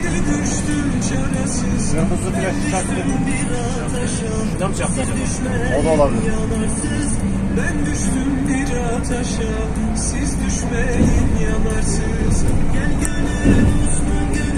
Kırmızı flash çaktı. Ne mi çaktı acaba? O da olabilir. Ben düştüm bir ataşa, siz düşmeyin yanarsınız. Gel gönül Osman gönül.